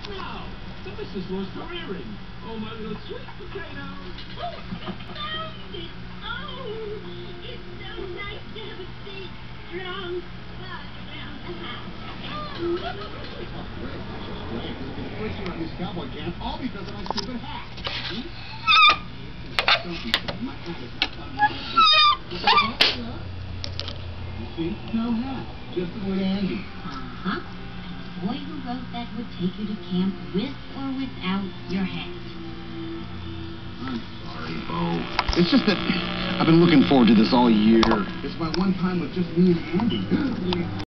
Now, the missus lost her earring. Oh, my little sweet potato. Oh, I found it. Oh, it's so nice to have a big, strong bug around the house. Great. The first year on this cowboy camp, all because of my stupid hat. Don't be silly. My hat is not on my You see? No hat. Just the word Andy. Uh-huh. The boy who wrote that would take you to camp with or without your hat. I'm sorry, Bo. It's just that I've been looking forward to this all year. It's my one time with just me and Andy.